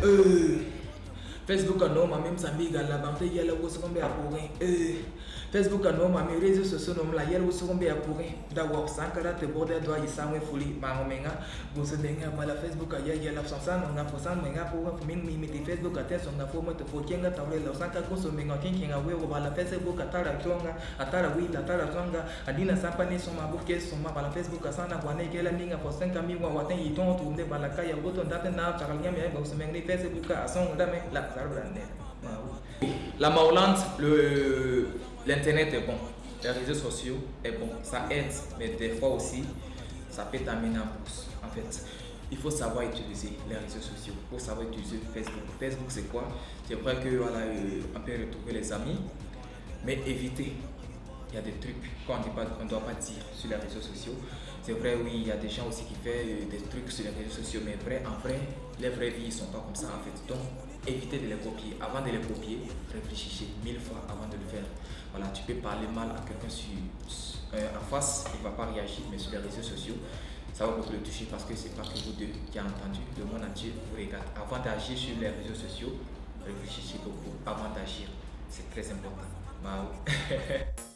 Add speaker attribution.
Speaker 1: Facebook non ma même amiga la bande yela wo so kombe apure Facebook non ma mes réseaux sociaux non la yela wo so kombe apure da wa sankara te bode do yi samwe fuli ma ngomenga bo se denga mala Facebook ya yela sansa non na fosa menga pour min mi Facebook ate so na fo mo te fo kenga tawle la sanka ko so menga kenga we wo bala Facebook atara tonga atara wi atara tonga adina sapane so ma buke so ma bala Facebook asana kwa ne kela minga fo 5000 wa waten yi ton tu ne bala kaya goto ndate na chakanya me bo se menga Facebook ason dame la la Maolante, l'internet est bon, les réseaux sociaux est bon, ça aide, mais des fois aussi, ça peut t'amener en bourse. En fait, il faut savoir utiliser les réseaux sociaux, il faut savoir utiliser Facebook. Facebook, c'est quoi? C'est vrai que voilà, on peut retrouver les amis, mais éviter. Il y a des trucs qu'on ne doit pas dire sur les réseaux sociaux. C'est vrai, oui, il y a des gens aussi qui font des trucs sur les réseaux sociaux, mais en vrai, les vraies vies ne sont pas comme ça en fait. Donc, évitez de les copier. Avant de les copier, réfléchissez 1000 fois avant de le faire. Voilà, tu peux parler mal à quelqu'un en face, il ne va pas réagir, mais sur les réseaux sociaux, ça va beaucoup le toucher parce que c'est pas que vous deux qui avez entendu, le monde entier vous regarde. Avant d'agir sur les réseaux sociaux, réfléchissez beaucoup avant d'agir. C'est très important. Wow.